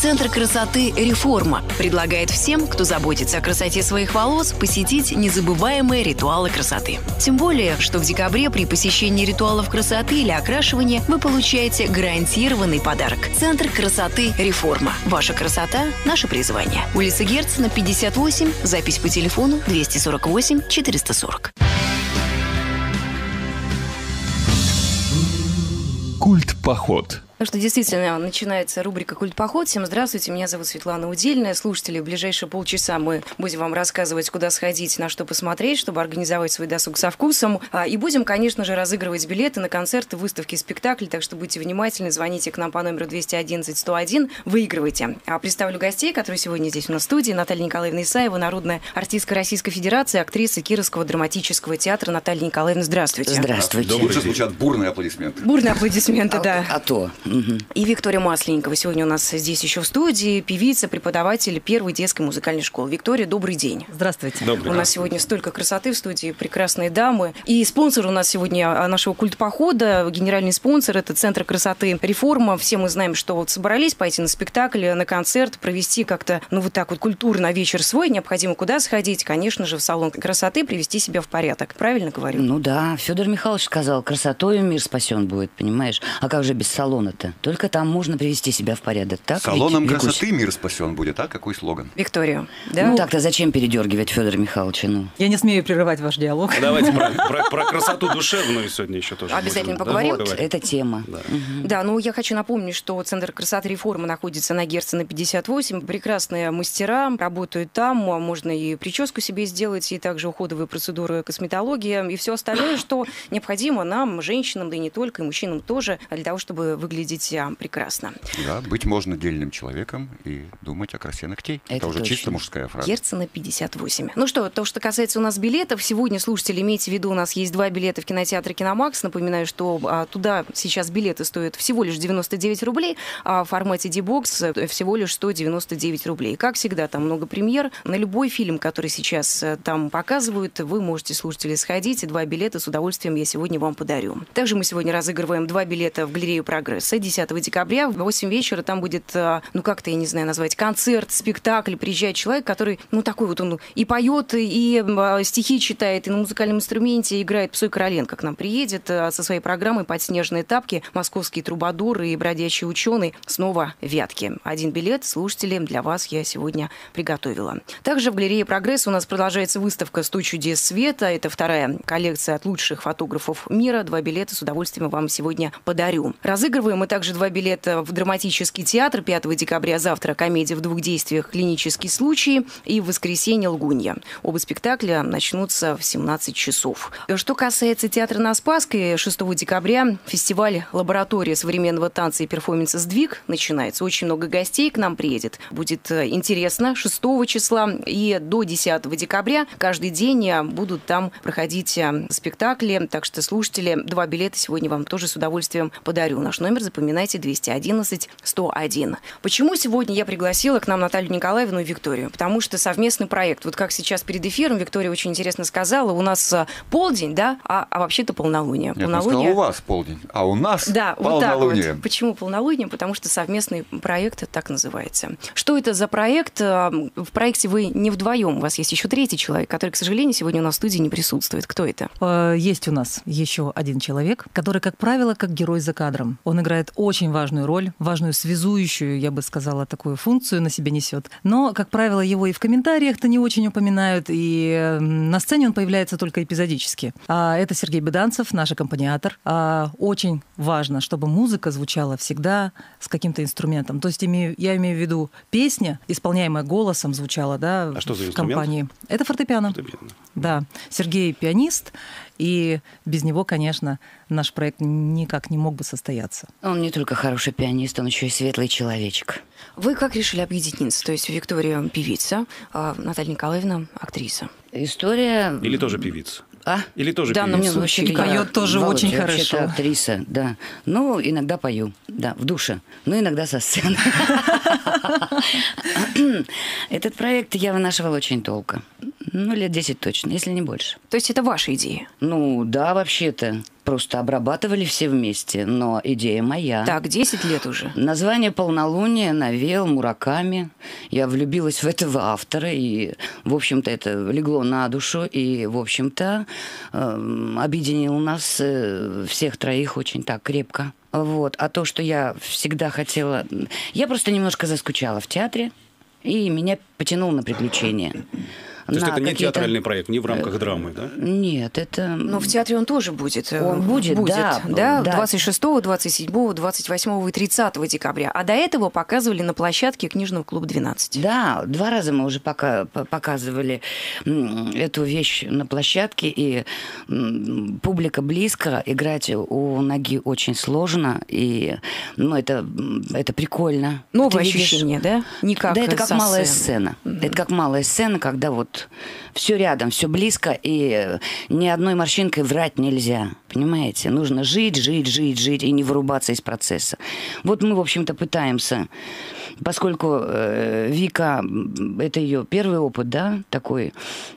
Центр красоты «Реформа» предлагает всем, кто заботится о красоте своих волос, посетить незабываемые ритуалы красоты. Тем более, что в декабре при посещении ритуалов красоты или окрашивания вы получаете гарантированный подарок. Центр красоты «Реформа». Ваша красота – наше призвание. Улица Герцена, 58, запись по телефону 248 440. Культ-поход. Ну что, действительно, начинается рубрика «Культ-поход». Всем здравствуйте, меня зовут Светлана Удельная. Слушатели, в ближайшие полчаса мы будем вам рассказывать, куда сходить, на что посмотреть, чтобы организовать свой досуг со вкусом. И будем, конечно же, разыгрывать билеты на концерты, выставки, спектакли. Так что будьте внимательны, звоните к нам по номеру 211-101, выигрывайте. Представлю гостей, которые сегодня здесь у нас в студии. Наталья Николаевна Исаева, народная артистка Российской Федерации, актриса Кировского драматического театра. Наталья Николаевна, здравствуйте. Здравствуйте. Лучше звучат бурные аплодисменты. Бурные аплодисменты, да. А то. И Виктория Масленникова сегодня у нас здесь еще в студии, певица, преподаватель первой детской музыкальной школы. Виктория, добрый день. Здравствуйте. У нас сегодня столько красоты в студии, прекрасные дамы. И спонсор у нас сегодня нашего культ-похода, генеральный спонсор, это Центр красоты «Реформа». Все мы знаем, что вот собрались пойти на спектакль, на концерт, провести как-то, вот так вот культурно вечер свой. Необходимо куда сходить? Конечно же, в салон красоты, привести себя в порядок. Правильно говорю? Ну да, Федор Михайлович сказал, красотою мир спасен будет, понимаешь? А как же без салона-то? Только там можно привести себя в порядок, так? Салоном красоты мир спасен будет, а? Какой слоган? Виктория, да? Ну так-то зачем передергивать Федора Михайловича? Ну? Я не смею прерывать ваш диалог. Давайте про красоту душевную сегодня еще тоже. Обязательно поговорим. Вот, это тема. Да, ну я хочу напомнить, что Центр красоты «Реформа» находится на Герцена 58. Прекрасные мастера работают там. Можно и прическу себе сделать, и также уходовые процедуры, косметология, и все остальное, что необходимо нам, женщинам, да и не только, и мужчинам тоже, для того, чтобы выглядеть прекрасно. Да, быть можно дельным человеком и думать о красе ногтей. Это уже точно. чисто мужская фраза. Герцена 58. Ну что, то, что касается у нас билетов, сегодня, слушатели, имейте в виду, у нас есть 2 билета в кинотеатре «Киномакс». Напоминаю, что туда сейчас билеты стоят всего лишь 99 рублей, а в формате D-Box всего лишь 199 рублей. Как всегда, там много премьер. На любой фильм, который сейчас там показывают, вы можете, слушатели, сходить. 2 билета с удовольствием я сегодня вам подарю. Также мы сегодня разыгрываем 2 билета в галерею «Прогресса». 10 декабря в 8 вечера там будет, как-то, я не знаю, назвать, концерт, спектакль. Приезжает человек, который, такой вот он и поет, и стихи читает, и на музыкальном инструменте играет. Псой Короленко к нам приедет со своей программой «Подснежные тапки», «Московские трубадуры» и «Бродячий ученый». Снова Вятки. 1 билет, слушатели, для вас я сегодня приготовила. Также в галерее «Прогресс» у нас продолжается выставка «100 чудес света». Это 2-я коллекция от лучших фотографов мира. 2 билета с удовольствием вам сегодня подарю. Разыгрываем мы также 2 билета в драматический театр 5 декабря. Завтра комедия в 2 действиях «Клинический случай» и в воскресенье «Лгунья». Оба спектакля начнутся в 17 часов. Что касается театра на Спасской, 6 декабря фестиваль «Лаборатория современного танца и перформанса «Сдвиг» начинается. Очень много гостей к нам приедет. Будет интересно. 6 числа и до 10 декабря каждый день будут там проходить спектакли. Так что, слушатели, 2 билета сегодня вам тоже с удовольствием подарю. Наш номер запоминайте: 211-101. Почему сегодня я пригласила к нам Наталью Николаевну и Викторию? Потому что совместный проект. Вот как сейчас перед эфиром Виктория очень интересно сказала, у нас полдень, да, а вообще-то полнолуние. Нет, полнолуние... у вас полдень, а у нас да, полнолуние. Вот так вот. Почему полнолуние? Потому что совместный проект так называется. Что это за проект? В проекте вы не вдвоем, у вас есть еще 3-й человек, который, к сожалению, сегодня у нас в студии не присутствует. Кто это? Есть у нас еще 1 человек, который, как правило, как герой за кадром. Он играет очень важную роль, важную связующую, я бы сказала, такую функцию на себе несет. Но, как правило, его и в комментариях-то не очень упоминают, и на сцене он появляется только эпизодически. Это Сергей Беданцев, наш аккомпаниатор. Очень важно, чтобы музыка звучала всегда с каким-то инструментом. То есть я имею в виду, песня, исполняемая голосом, звучала, да, в компании. Это фортепиано. Да. Сергей пианист, и без него, конечно, наш проект никак не мог бы состояться. Он не только хороший пианист, он еще и светлый человечек. Вы как решили объединиться? То есть Виктория певица, а Наталья Николаевна актриса. История... Или тоже певица? Или тоже певица? В данном случае поет тоже очень хорошо. Вообще-то актриса, да. Иногда пою, да, в душе, но иногда со сцены. Этот проект я вынашивала очень долго. Ну, лет 10 точно, если не больше. То есть это ваша идея? Ну, да, вообще-то. Просто обрабатывали все вместе, но идея моя. Так, 10 лет уже. Название «Полнолуние» навеял Мураками. Я влюбилась в этого автора, и, в общем-то, это легло на душу, и, в общем-то, объединил нас всех троих очень так крепко. Вот. А то, что я всегда хотела... Я просто немножко заскучала в театре, и меня потянуло на приключения. То есть это не театральный проект, не в рамках драмы, да? Нет, это... Но в театре он тоже будет. Он будет, да. 26, 27, 28 и 30 декабря. А до этого показывали на площадке книжного клуба 12. Да, 2 раза мы уже показывали эту вещь на площадке, и публика близко, играть у ноги очень сложно, и это прикольно. Новое ощущение, да? Не как это как малая сцены. сцена. Это как малая сцена, когда вот все рядом, все близко, и ни одной морщинкой врать нельзя. Понимаете? Нужно жить и не вырубаться из процесса. Вот мы, в общем-то, пытаемся, поскольку Вика, это ее первый опыт, да, такой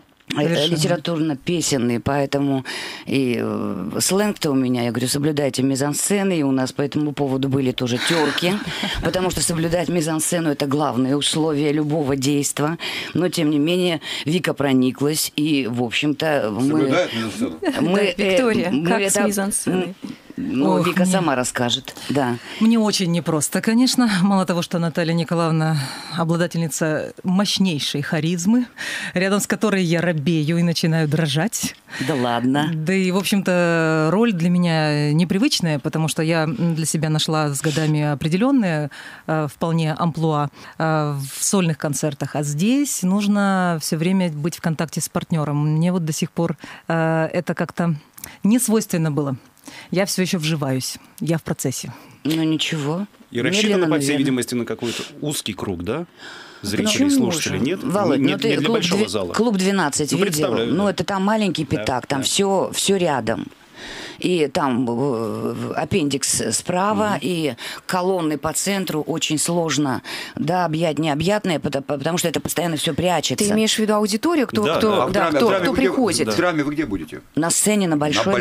литературно-песенный, поэтому и сленг-то у меня, я говорю, соблюдайте мизансцены, и у нас по этому поводу были тоже терки, потому что соблюдать мизансцену – это главное условие любого действия, но, тем не менее, Вика прониклась, и, в общем-то, Соблюдает мизансцену? Виктория, как с мизансценой? Ну, Вика сама расскажет, да. Мне очень непросто, конечно. Мало того, что Наталья Николаевна обладательница мощнейшей харизмы, рядом с которой я робею и начинаю дрожать. Да ладно. Да и, в общем-то, роль для меня непривычная, потому что я для себя нашла с годами определенное вполне амплуа в сольных концертах. А здесь нужно все время быть в контакте с партнером. Мне вот до сих пор это как-то не свойственно было. Я все еще вживаюсь. Я в процессе. Ну, ничего. И рассчитано, по всей видимости, на какой-то узкий круг, да? Зрителей, слушателей нет? Володь, не для большого зала. Клуб 12 видел. Ну, это там маленький пятак, там все рядом. И там аппендикс справа, и колонны по центру очень сложно, да, объять необъятное, потому что это постоянно все прячется. Ты имеешь в виду аудиторию, кто приходит? В драме вы где будете? На сцене, на большой.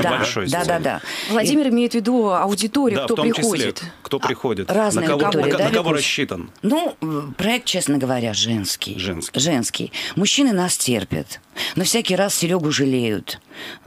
Да. Владимир имеет в виду аудиторию, да, кто в том приходит. Числе, кто приходит. Разные аудитории, на кого рассчитан? Ну, проект, честно говоря, женский. Мужчины нас терпят, но всякий раз Серегу жалеют.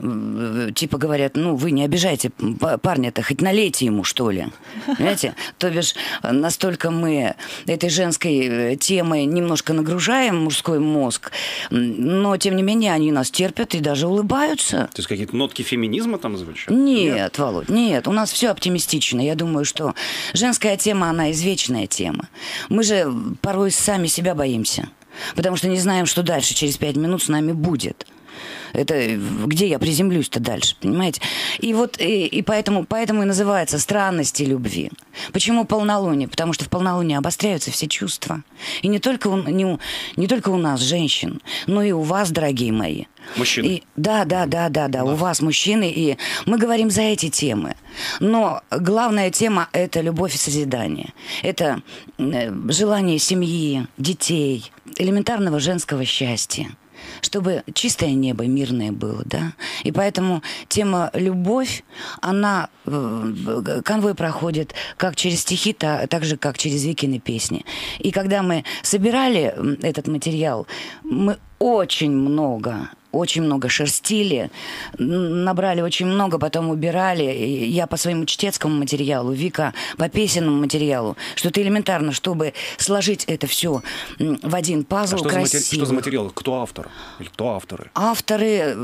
Типа говорят, ну, вы не обижайте парня-то, хоть налейте ему, что ли. Понимаете? То бишь, настолько мы этой женской темой немножко нагружаем мужской мозг, но, тем не менее, они нас терпят и даже улыбаются. То есть какие-то нотки феминизма там звучат? Нет, Володь, нет. У нас все оптимистично. Я думаю, что женская тема, она извечная тема. Мы же порой сами себя боимся, потому что не знаем, что дальше, через 5 минут с нами будет. Это где я приземлюсь-то дальше, понимаете? И вот и поэтому и называется «Странности любви». Почему полнолуние? Потому что в полнолуние обостряются все чувства. И не только у нас, женщин, но и у вас, дорогие мои. Мужчины. Да, у вас, мужчины, и мы говорим за эти темы. Но главная тема – это любовь и созидание. Это желание семьи, детей, элементарного женского счастья. Чтобы чистое небо, мирное было, да. И поэтому тема «любовь», она конвой проходит как через стихи, так же, как через Викины песни. И когда мы собирали этот материал, мы очень много шерстили, набрали очень много, потом убирали. Я по своему чтецкому материалу, Вика по песенному материалу. Что-то элементарно, чтобы сложить это все в один пазл красивый. Что за материал? Кто автор? Или кто авторы? Авторы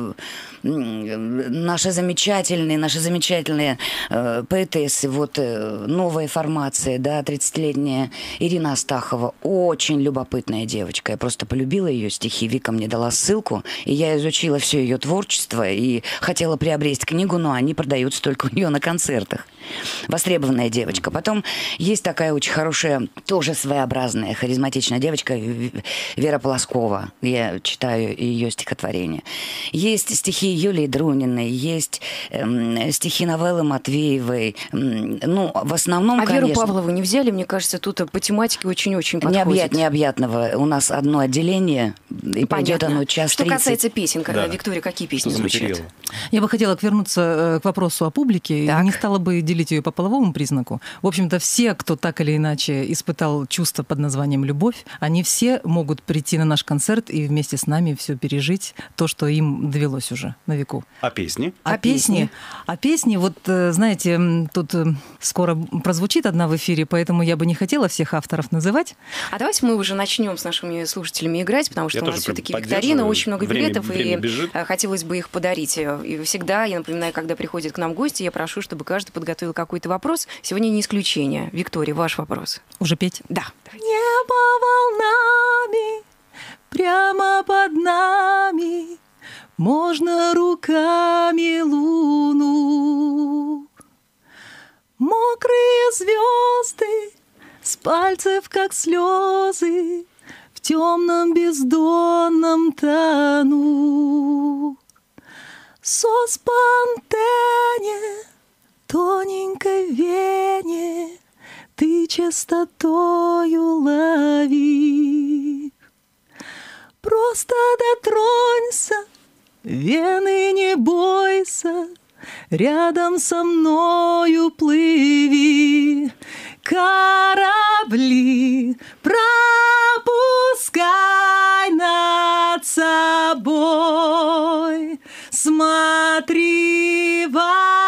наши замечательные поэтессы. Вот новая формация, да, 30-летняя Ирина Астахова. Очень любопытная девочка. Я просто полюбила ее стихи. Вика мне дала ссылку, и я изучила все ее творчество и хотела приобрести книгу, но они продаются только у нее на концертах. Востребованная девочка. Потом есть такая очень хорошая, тоже своеобразная, харизматичная девочка Вера Полоскова. Я читаю ее стихотворения. Есть стихи Юлии Друниной, есть стихи новеллы Матвеевой. Ну, в основном, конечно... Веру Павлову не взяли, мне кажется, тут по тематике очень-очень подходит. Необъятного. У нас одно отделение, и пойдет оно час 30. Что касается песен, Виктория, какие песни звучат? Я бы хотела вернуться к вопросу о публике. Так. Не стала бы делить ее по половому признаку. В общем-то, все, кто так или иначе испытал чувство под названием «любовь», они все могут прийти на наш концерт и вместе с нами все пережить, то, что им довелось уже на веку. А песни? А песни, вот, знаете, тут скоро прозвучит одна в эфире, поэтому я бы не хотела всех авторов называть. А давайте мы уже начнем с нашими слушателями играть, потому что Я у нас тоже все-таки поддерживаю. викторина, очень много билетов, Время и бежит. хотелось бы их подарить. И всегда, я напоминаю, когда приходят к нам гости, я прошу, чтобы каждый подготовил какой-то вопрос. Сегодня не исключение. Виктория, ваш вопрос. Уже петь? Да. Небо волнами, прямо под нами, можно руками луну. Мокрые звезды с пальцев, как слезы, в темном бездонном тону. Соспантене, тоненькой вене, ты частотою лови. Просто дотронься, вены не бойся, рядом со мною плыви. Корабли пропускай над собой, смотри в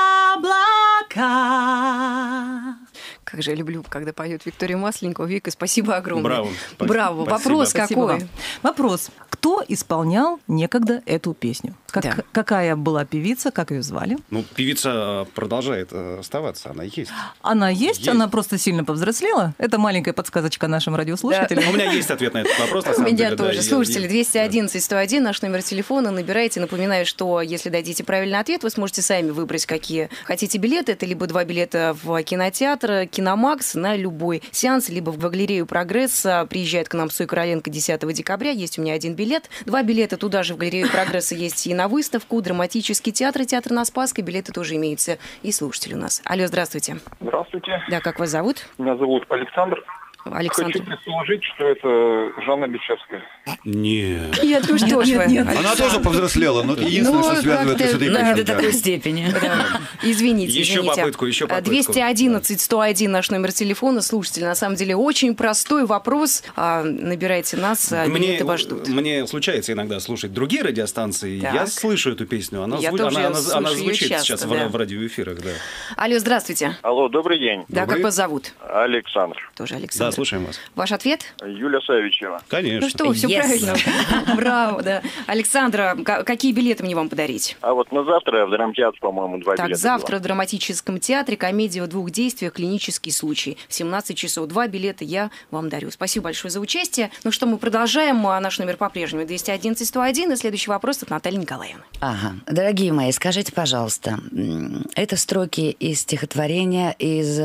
облака. Как же я люблю, когда поет Виктория Масленникова. Вика, спасибо огромное. Браво. Браво. Спасибо. Вопрос Спасибо какой? вам. Вопрос. Кто исполнял некогда эту песню? Да. Какая была певица, как ее звали? Ну, певица продолжает оставаться, она есть. Она есть, Есть. она просто сильно повзрослела. Это маленькая подсказочка нашим радиослушателям. У меня есть ответ на этот вопрос, на У самом меня деле. да, тоже. я- Слушатели, 211-101, наш номер телефона. Набирайте. Напоминаю, что если дадите правильный ответ, вы сможете сами выбрать, какие хотите билеты. Это либо 2 билета в кинотеатр «Киномакс» на любой сеанс, либо в галерею «Прогресс». Приезжает к нам Цой Короленко 10 декабря. Есть у меня 1 билет. 2 билета туда же в галерею «Прогресса» есть и на выставку. Драматический театр и театр на Спасской. Билеты тоже имеются. И слушатели у нас. Алло, здравствуйте. Здравствуйте. Да, как вас зовут? Меня зовут Александр. Александр. Хочу предположить, что это Жанна Бичевская. Нет. Нет, ну что ж вы. Она тоже повзрослела, но это единственное, что связывает ее с этой Но не песней, до да. такой степени. Извините. Еще попытку. 211-101 наш номер телефона. Слушатели, на самом деле, очень простой вопрос. Набирайте нас, билеты вас ждут. Мне случается иногда слушать другие радиостанции. Так. Я слышу эту песню. Она Я тоже она слышу её звучит часто, сейчас да. в радиоэфирах. Да. Алло, здравствуйте. Алло, добрый день. Да, Добрый. как вас зовут? Александр. Тоже Да, Александр. слушаем вас. Ваш ответ? Юлия Савичева. Конечно. Ну что, все Yes. правильно. Браво, да. Александра, какие билеты мне вам подарить? А вот на завтра в драмтеатр, по-моему, 2 Так, билета. завтра в драматическом театре комедия в 2 действиях «Клинический случай». В 17 часов 2 билета я вам дарю. Спасибо большое за участие. Ну что, мы продолжаем. Наш номер по-прежнему 211-101. И следующий вопрос от Натальи Николаевны. Ага. Дорогие мои, скажите, пожалуйста, это строки из стихотворения, из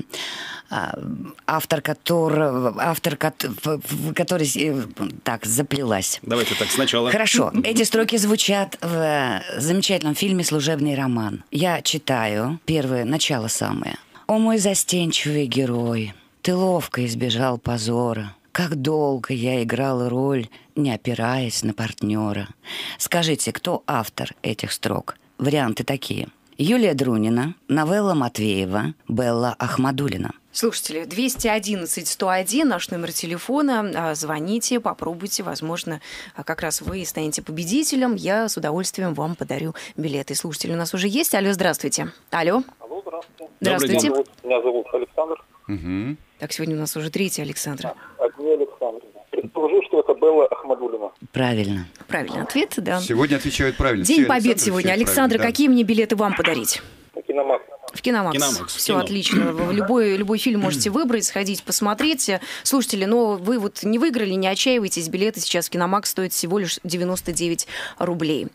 автор которого, который так заплелась. Давайте так сначала. Хорошо. Эти строки звучат в замечательном фильме «Служебный роман». Я читаю первое, начало самое. «О мой застенчивый герой, ты ловко избежал позора. Как долго я играла роль, не опираясь на партнера». Скажите, кто автор этих строк? Варианты такие. Юлия Друнина, новелла Матвеева, Белла Ахмадуллина. Слушатели, 211-101, наш номер телефона. Звоните, попробуйте. Возможно, как раз вы станете победителем. Я с удовольствием вам подарю билеты. Слушатели у нас уже есть. Алло, здравствуйте. Алло. Алло, здравствуйте. Здравствуйте. Меня зовут Александр. Мгм. Так, сегодня у нас уже 3-й Александр. Не Александр. Предположу, что это Белла Ахмадуллина. Правильно. Правильный ответ, да. Сегодня отвечают правильно. День Все побед Александры сегодня. отвечают Александр, правильно, да. какие мне билеты вам подарить? Киномакс. В Киномакс. Все кино. отлично. Любой фильм можете выбрать, сходить, посмотреть. Слушатели, но вы вот не выиграли, не отчаивайтесь. Билеты сейчас в Киномакс стоят всего лишь 99 рублей.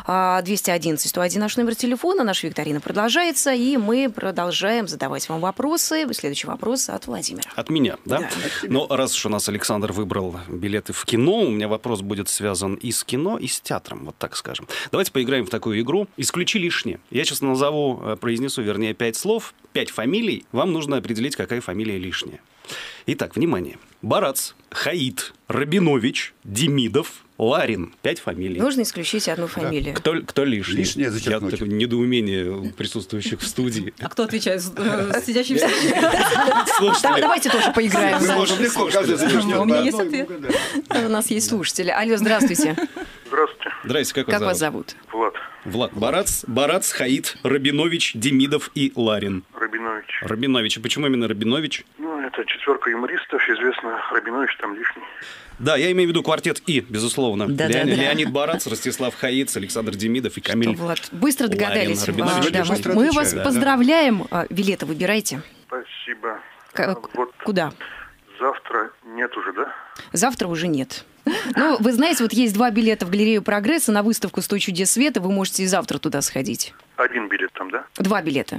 211-101 наш номер телефона. Наша викторина продолжается, и мы продолжаем задавать вам вопросы. Следующий вопрос от Владимира. От меня, да? Но раз уж у нас Александр выбрал билеты в кино, у меня вопрос будет связан и с кино, и с театром, вот так скажем. Давайте поиграем в такую игру «Исключи лишнее». Я сейчас произнесу 5 слов, 5 фамилий. Вам нужно определить, какая фамилия лишняя. Итак, внимание. Барац, Хаид, Рабинович, Демидов, Ларин. 5 фамилий. Нужно исключить одну фамилию. Кто лишний? Лишнее зачеркнуть. Такое недоумение у присутствующих в студии. А кто отвечает? Сидящий в студии? Давайте тоже поиграем. Мы можем легко, каждый зачеркнет. У меня есть ответ. У нас есть слушатели. Алло, здравствуйте. Здравствуйте. Здрасте, Как вас зовут? Влад Влад. Барац, Хаид, Рабинович, Демидов и Ларин. Рабинович. Рабинович. А почему именно Рабинович? Ну, это 4 юмористов, известно. Рабинович там лишний. Да, я имею в виду квартет И, безусловно. Да. Леонид Барац, Ростислав Хаиц, Александр Демидов и Камиль. Влад, быстро догадались. Ларин, Рабинович. Да, Быстро мы отвечаю, вас поздравляем. Билеты выбирайте. Спасибо. Вот Куда? завтра нет уже, да? Завтра уже нет. Ну, вы знаете, вот есть 2 билета в галерею «Прогресса» на выставку «100 чудес света». Вы можете и завтра туда сходить. 1 билет там, да? 2 билета.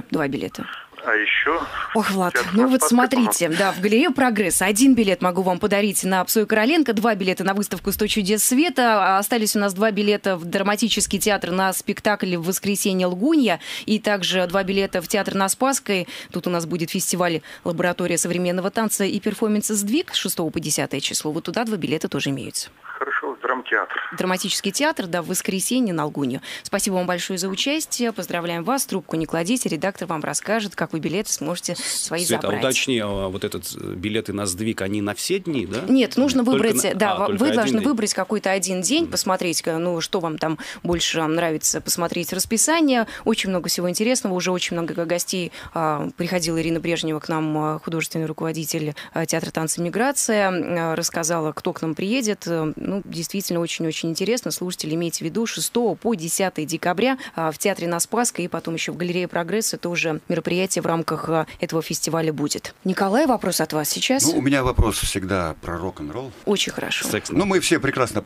А еще... Ох, Влад, Театр ну на вот Спасской, смотрите, да, в галерею «Прогресса» 1 билет могу вам подарить на «Псой Короленко», 2 билета на выставку «100 чудес света». Остались у нас 2 билета в драматический театр на спектакль «В воскресенье Лгунья», и также 2 билета в театр на Спасской. Тут у нас будет фестиваль «Лаборатория современного танца и перформанса «Сдвиг» с 6 по 10 число. Вот туда 2 билета тоже имеются. Хорошо, драмтеатр. Драматический театр, да, в воскресенье на Лгунью. Спасибо вам большое за участие. Поздравляем вас. Трубку не кладите. Редактор вам расскажет, как вы билеты сможете свои Света, забрать. уточни, вот этот билеты на «Сдвиг», они на все дни, да? Нет, нужно Только выбрать, вы один должны день. выбрать какой-то один день, посмотреть, ну, что вам там больше нравится, посмотреть расписание. Очень много всего интересного, уже очень много гостей. Приходила Ирина Брежнева к нам, художественный руководитель театра танца «Миграция», рассказала, кто к нам приедет. Ну, действительно, очень-очень интересно. Слушатели, имейте в виду, 6 по 10 декабря в театре на Спасской и потом еще в галерее «Прогресс» тоже мероприятие в рамках этого фестиваля будет. Николай, вопрос от вас сейчас. Ну, у меня вопрос всегда про рок-н-ролл. Очень хорошо. Ну, мы все прекрасно...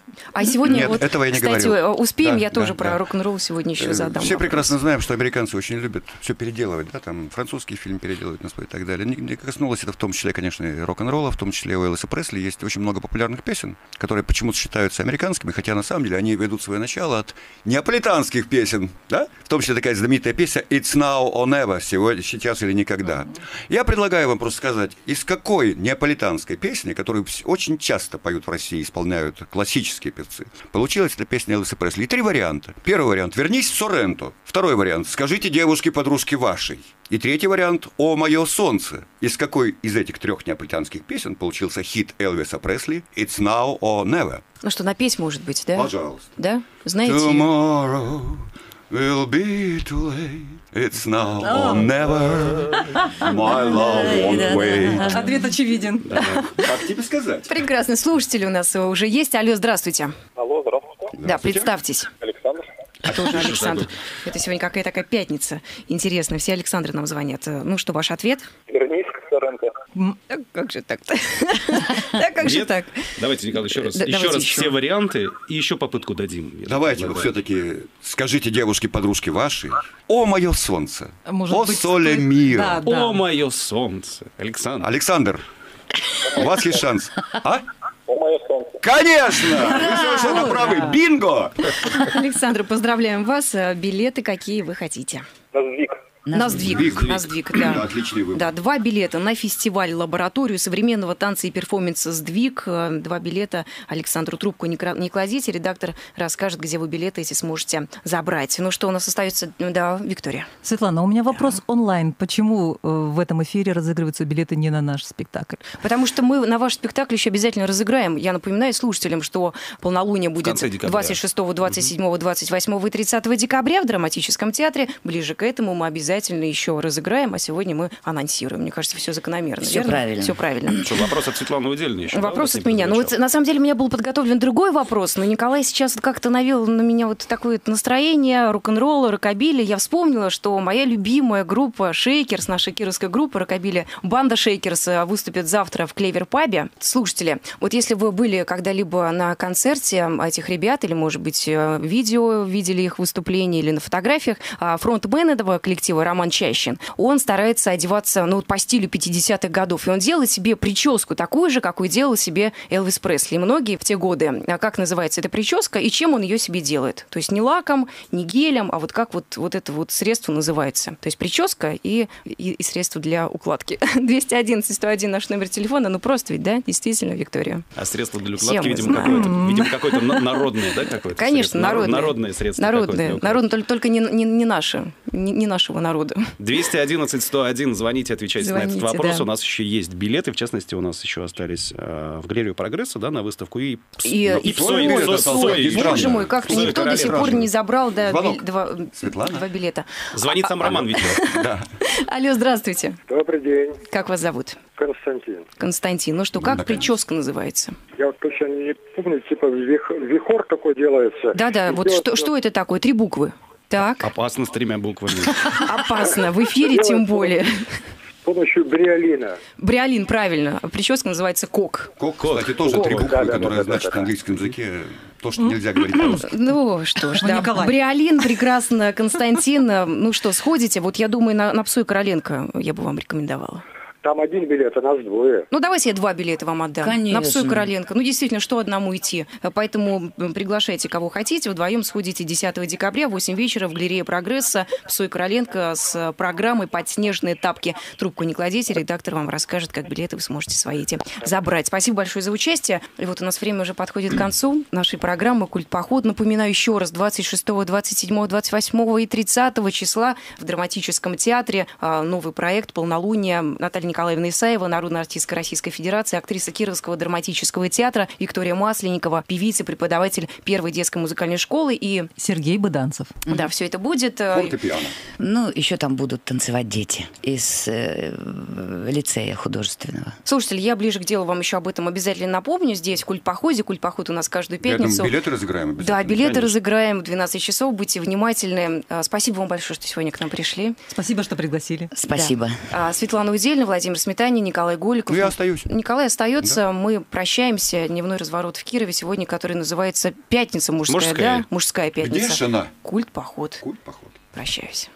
А сегодня, Нет, вот, этого я не кстати, говорил. успеем, Да, я тоже да, про да. рок-н-ролл сегодня еще задам. Все вопрос. прекрасно знаем, что американцы очень любят все переделывать, да, там французский фильм переделывают на свой и так далее. Не коснулось это в том числе, конечно, и рок-н-ролла, в том числе у Элвиса Пресли есть очень много популярных песен, которые почему-то считаются американскими, хотя на самом деле они ведут свое начало от неаполитанских песен, да, в том числе такая знаменитая песня «It's now or never», сегодня, сейчас или никогда. Я предлагаю вам просто сказать, из какой неаполитанской песни, которую очень часто поют в России, исполняют классические певцы, получилась эта песня Элвиса Пресли. И 3 варианта. Первый вариант «Вернись в Соренто». Второй вариант «Скажите девушке-подружке вашей». И третий вариант «О, мое солнце». Из какой из этих 3 неаполитанских песен получился хит Элвиса Пресли «It's now or never»? Ну что, напеть, может быть, да? Пожалуйста. Да? Знаете? Tomorrow will be too late. It's now or never. My love won't wait. Ответ очевиден. Как тебе сказать? Прекрасно. Слушатели у нас уже есть. Алло, здравствуйте. Алло, здравствуйте. Да, представьтесь. Александр. Тоже Александр. Это сегодня какая-то такая пятница. Интересно, все Александры нам звонят. Ну что, ваш ответ? Вернись к Соренто. Как же так-то? Да, как же Нет? так? Давайте, Николай, еще раз. Давайте Еще раз еще. все варианты и еще попытку дадим. Давайте вы все-таки скажите девушке-подружке вашей: «О, мое солнце! Может О, быть, соле стоит- мио!» Да. О, мое солнце. Александр. Александр, у вас есть шанс. А? О, мое солнце. Конечно! Вы совершенно правы. Бинго! Александр, поздравляем вас. Билеты какие вы хотите? На сдвиг. На сдвиг. Сдвиг. На сдвиг, да. Отличный выбор. Да, 2 билета на фестиваль «Лабораторию современного танца и перформанса «Сдвиг». 2 билета. Александру трубку не кладите. Редактор расскажет, где вы билеты эти сможете забрать. Ну что, у нас остается... Да, Виктория. Светлана, у меня вопрос онлайн. Почему в этом эфире разыгрываются билеты не на наш спектакль? Потому что мы на ваш спектакль еще обязательно разыграем. Я напоминаю слушателям, что полнолуние будет конце декабря. 26, 27, 28 и 30 декабря в Драматическом театре. Ближе к этому мы обязательно обязательно еще разыграем, а сегодня мы анонсируем. Мне кажется, все закономерно. Все правильно. Все правильно. Что, вопрос от Светланы Удельной еще? Вопрос от меня. Ну вот на самом деле у меня был подготовлен другой вопрос, но Николай сейчас как-то навел на меня вот такое настроение рок-н-ролла, рокобили. Я вспомнила, что моя любимая группа Шейкерс, наша кировская группа рокобили, банда Шейкерс выступит завтра в Клевер-пабе. Слушатели, вот если вы были когда-либо на концерте этих ребят, или, может быть, видео видели их выступление, или на фотографиях, фронтмен этого коллектива Роман Чащин, он старается одеваться, ну, по стилю 50-х годов, и он делает себе прическу такую же, какую делал себе Элвис Пресли. И многие в те годы, как называется эта прическа, и чем он ее себе делает. То есть не лаком, не гелем, а вот как вот это вот средство называется. То есть прическа и средство для укладки. 211-101 наш номер телефона. Ну, просто ведь, да? Действительно, Виктория. А средство для укладки, видимо, какое-то народное, да? Какое-то конечно, народное. Народное средство. Народное, только не наше, не нашего народа. 211-101. Звоните, отвечайте на этот вопрос. Да. У нас еще есть билеты. В частности, у нас еще остались в галерею Прогресса, да, на выставку. И Псой. Боже мой, как-то никто до сих пор не забрал два билета. Звонит сам Роман Вечеров. Алло, здравствуйте. Добрый день. Как вас зовут? Константин. Константин. Ну что, как прическа называется? Я вот точно не помню, типа вихор такой делается. Да-да, вот что это такое? 3 буквы. Так. Опасно с 3 буквами. Опасно. В эфире тем более. С помощью бриолина. Бриолин, правильно. Прическа называется кок. Кок, кстати, тоже 3 буквы, которые значит в английском языке то, что нельзя говорить по-русски. Ну что ж, да. Николай. Бриолин, прекрасно. Константин, ну что, сходите? Вот я думаю, на Псой Короленко я бы вам рекомендовала. Там 1 билет, а нас 2. Ну, давайте я 2 билета вам отдам. Конечно. На Псой Короленко. Ну, действительно, что одному идти? Поэтому приглашайте, кого хотите. Вдвоем сходите 10 декабря в 8 вечера в галерее Прогресса. Псой Короленко с программой «Подснежные тапки». Трубку не кладите, редактор вам расскажет, как билеты вы сможете свои эти забрать. Спасибо большое за участие. И вот у нас время уже подходит к концу нашей программы «Культ Поход». Напоминаю еще раз, 26, 27, 28 и 30 числа в Драматическом театре новый проект «Полнолуние». Наталья Николаевна Исаева, народная артистка Российской Федерации, актриса Кировского драматического театра, Виктория Масленникова, певица, преподаватель первой детской музыкальной школы и... Сергей Быданцев. Да, все это будет. Фортепиано. Ну, еще там будут танцевать дети из лицея художественного. Слушатели, я ближе к делу вам еще об этом обязательно напомню. Здесь в Культ-походе. Культ-поход у нас каждую пятницу. Я думаю, билеты разыграем обязательно. Да, билеты конечно. разыграем в 12 часов. Будьте внимательны. Спасибо вам большое, что сегодня к нам пришли. Спасибо, что пригласили. Спасибо. Да. Светлана Удельна, Владимир Сметанин, Николай Голиков. Ну, я остаюсь. Николай остается. Да. Мы прощаемся. Дневной разворот в Кирове сегодня, который называется «Пятница мужская». Да? Мужская пятница. Где жена? Культ-поход. Культ-поход. Прощаюсь.